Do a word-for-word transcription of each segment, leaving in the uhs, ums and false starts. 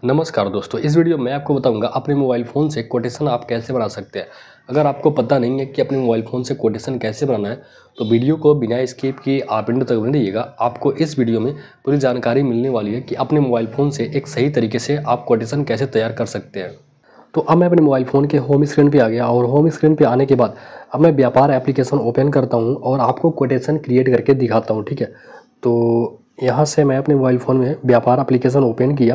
नमस्कार दोस्तों, इस वीडियो में मैं आपको बताऊंगा अपने मोबाइल फ़ोन से कोटेशन आप कैसे बना सकते हैं। अगर आपको पता नहीं है कि अपने मोबाइल फ़ोन से कोटेशन कैसे बनाना है तो वीडियो को बिना स्किप किए आप एंड तक बने रहिएगा। आपको इस वीडियो में पूरी जानकारी मिलने वाली है कि अपने मोबाइल फ़ोन से एक सही तरीके से आप कोटेशन कैसे तैयार कर सकते हैं। तो अब मैं अपने मोबाइल फ़ोन के होम स्क्रीन पर आ गया और होम स्क्रीन पर आने के बाद अब मैं व्यापार एप्लीकेशन ओपन करता हूँ और आपको कोटेशन क्रिएट करके दिखाता हूँ। ठीक है, तो यहाँ से मैं अपने मोबाइल फ़ोन में व्यापार एप्लीकेशन ओपन किया।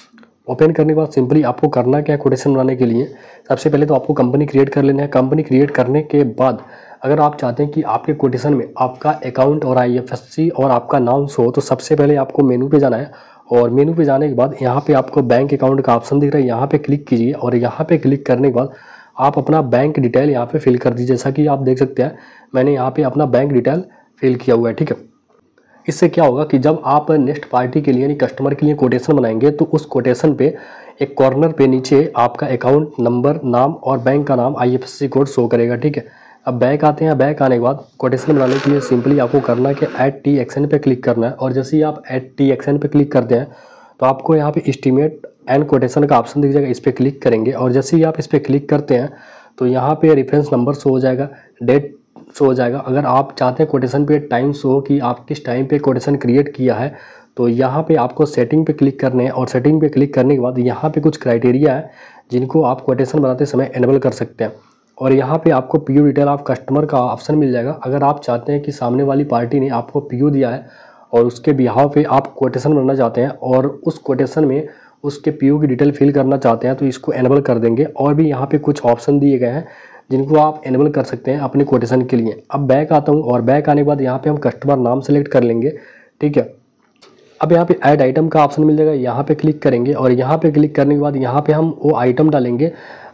ओपन करने के बाद सिंपली आपको करना क्या है, कोटेशन बनाने के लिए सबसे पहले तो आपको कंपनी क्रिएट कर लेना है। कंपनी क्रिएट करने के बाद अगर आप चाहते हैं कि आपके कोटेशन में आपका अकाउंट और आईएफएससी और आपका नाम शो हो तो सबसे पहले आपको मेनू पे जाना है और मेनू पे जाने के बाद यहाँ पे आपको बैंक अकाउंट का ऑप्शन दिख रहा है, यहाँ पे क्लिक कीजिए और यहाँ पे क्लिक करने के बाद आप अपना बैंक डिटेल यहाँ पे फिल कर दीजिए। जैसा कि आप देख सकते हैं मैंने यहाँ पे अपना बैंक डिटेल फिल किया हुआ है। ठीक है, इससे क्या होगा कि जब आप नेक्स्ट पार्टी के लिए यानी कस्टमर के लिए कोटेशन बनाएंगे तो उस कोटेशन पे एक कॉर्नर पे नीचे आपका अकाउंट नंबर, नाम और बैंक का नाम, आईएफएससी कोड शो करेगा। ठीक है, अब बैक आते हैं। बैक आने के बाद कोटेशन बनाने के लिए सिंपली आपको करना है कि ऐड टी एक्शन पे क्लिक करना है और जैसे ही आप ऐड टी एक्शन पे क्लिक करते हैं तो आपको यहाँ पे एस्टीमेट एंड कोटेशन का ऑप्शन दिख जाएगा, इस पर क्लिक करेंगे और जैसे ही आप इस पर क्लिक करते हैं तो यहाँ पे रेफरेंस नंबर शो हो जाएगा, डेट शो हो जाएगा। अगर आप चाहते हैं कोटेशन पे टाइम शो कि आप किस टाइम पे कोटेशन क्रिएट किया है तो यहाँ पे आपको सेटिंग पे क्लिक करने हैं और सेटिंग पे क्लिक करने के बाद यहाँ पे कुछ क्राइटेरिया है जिनको आप कोटेशन बनाते समय इनेबल कर सकते हैं और यहाँ पे आपको पीयू डिटेल ऑफ कस्टमर का ऑप्शन मिल जाएगा। अगर आप चाहते हैं कि सामने वाली पार्टी ने आपको पीयू दिया है और उसके बिहाव पे आप कोटेशन बनाना चाहते हैं और उस कोटेशन में उसके पीयू की डिटेल फिल करना चाहते हैं तो इसको इनेबल कर देंगे। और भी यहाँ पे कुछ ऑप्शन दिए गए हैं जिनको आप इनेबल कर सकते हैं अपने कोटेशन के लिए। अब बैक आता हूँ और बैक आने के बाद यहाँ पे हम कस्टमर नाम सेलेक्ट कर लेंगे। ठीक है, अब यहाँ पे ऐड आइटम का ऑप्शन मिल जाएगा, यहाँ पे क्लिक करेंगे और यहाँ पे क्लिक करने के बाद यहाँ पे हम वो आइटम डालेंगे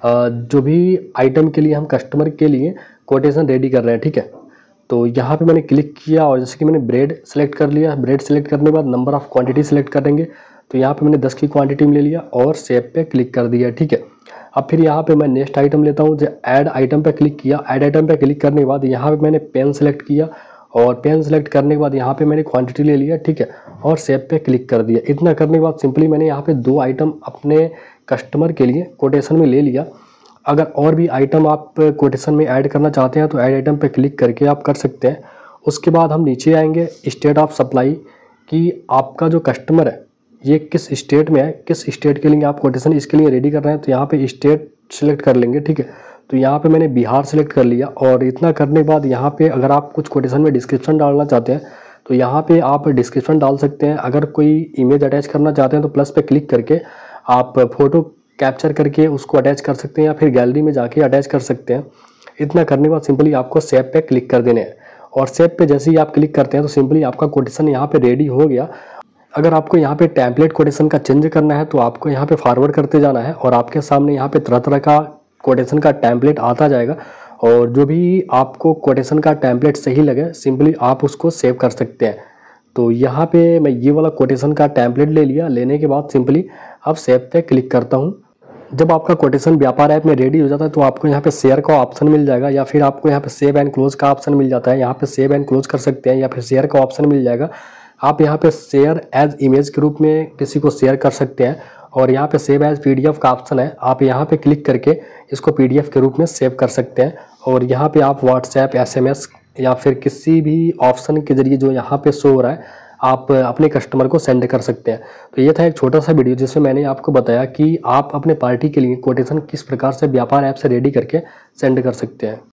जो भी आइटम के लिए हम कस्टमर के लिए कोटेशन रेडी कर रहे हैं। ठीक है, तो यहाँ पे मैंने क्लिक किया और जैसे कि मैंने ब्रेड सेलेक्ट कर लिया। ब्रेड सेलेक्ट करने के बाद नंबर ऑफ़ क्वान्टिटी सेलेक्ट करेंगे तो यहाँ पर मैंने दस की क्वान्टिटी में ले लिया और सेव पे क्लिक कर दिया। ठीक है, अब फिर यहाँ पे मैं नेक्स्ट आइटम लेता हूँ। जो ऐड आइटम पे क्लिक किया, ऐड आइटम पे क्लिक करने के बाद यहाँ पे मैंने पेन सेलेक्ट किया और पेन सेलेक्ट करने के बाद यहाँ पे मैंने क्वांटिटी ले लिया। ठीक है, और सेव पे क्लिक कर दिया। इतना करने के बाद सिंपली मैंने यहाँ पे दो आइटम अपने कस्टमर के लिए कोटेशन में ले लिया। अगर और भी आइटम आप कोटेशन में ऐड करना चाहते हैं तो ऐड आइटम पर क्लिक करके आप कर सकते हैं। उसके बाद हम नीचे आएँगे स्टेट ऑफ सप्लाई कि आपका जो कस्टमर है ये किस स्टेट में है, किस स्टेट के लिए आप कोटेशन इसके लिए रेडी कर रहे हैं तो यहाँ पे स्टेट सेलेक्ट कर लेंगे। ठीक है, तो यहाँ पे मैंने बिहार सेलेक्ट कर लिया और इतना करने के बाद यहाँ पे अगर आप कुछ कोटेशन में डिस्क्रिप्शन डालना चाहते हैं तो यहाँ पे आप डिस्क्रिप्शन डाल सकते हैं। अगर कोई इमेज अटैच करना चाहते हैं तो प्लस पे क्लिक करके आप फ़ोटो कैप्चर करके उसको अटैच कर सकते हैं या फिर गैलरी में जाके अटैच कर सकते हैं। इतना करने के बाद सिंपली आपको सेव पे क्लिक कर देने हैं और सेव पे जैसे ही आप क्लिक करते हैं तो सिंपली आपका कोटेशन यहाँ पे रेडी हो गया। अगर आपको यहाँ पे टेम्पलेट कोटेशन का चेंज करना है तो आपको यहाँ पे फॉरवर्ड करते जाना है और आपके सामने यहाँ पे तरह तरह का कोटेशन का टेम्पलेट आता जाएगा और जो भी आपको कोटेशन का टेम्पलेट सही लगे सिंपली आप उसको सेव कर सकते हैं। तो यहाँ पे मैं ये वाला कोटेशन का टेम्पलेट ले लिया। लेने के बाद सिंपली अब सेव पे क्लिक करता हूँ। जब आपका कोटेशन व्यापार ऐप में रेडी हो जाता है तो आपको यहाँ पे शेयर का ऑप्शन मिल जाएगा या फिर आपको यहाँ पे सेव एंड क्लोज का ऑप्शन मिल जाता है। यहाँ पे सेव एंड क्लोज कर सकते हैं या फिर शेयर का ऑप्शन मिल जाएगा। आप यहाँ पे शेयर एज इमेज के रूप में किसी को शेयर कर सकते हैं और यहाँ पे सेव एज पीडीएफ का ऑप्शन है, आप यहाँ पे क्लिक करके इसको पीडीएफ के रूप में सेव कर सकते हैं और यहाँ पे आप व्हाट्सएप, एसएमएस या फिर किसी भी ऑप्शन के जरिए जो यहाँ पे शो हो रहा है आप अपने कस्टमर को सेंड कर सकते हैं। तो ये था एक छोटा सा वीडियो जिसमें मैंने आपको बताया कि आप अपने पार्टी के लिए कोटेशन किस प्रकार से व्यापार ऐप से रेडी करके सेंड कर सकते हैं।